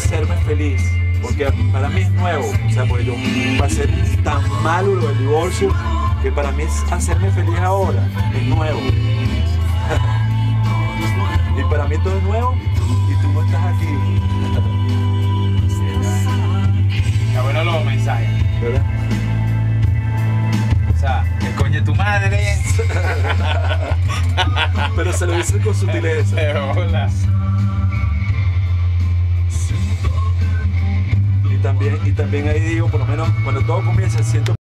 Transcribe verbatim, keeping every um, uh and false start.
hacerme feliz, porque para mí es nuevo, o sea, porque yo pasé tan malo lo del divorcio, que para mí es hacerme feliz ahora, es nuevo. Y para mí todo es nuevo, y tú no estás aquí. Está bueno los mensajes, ¿Verdad? o sea, el coño de tu madre. Pero se lo dicen con sutileza. Hola. Y también, y también ahí digo, por lo menos cuando todo comienza, siento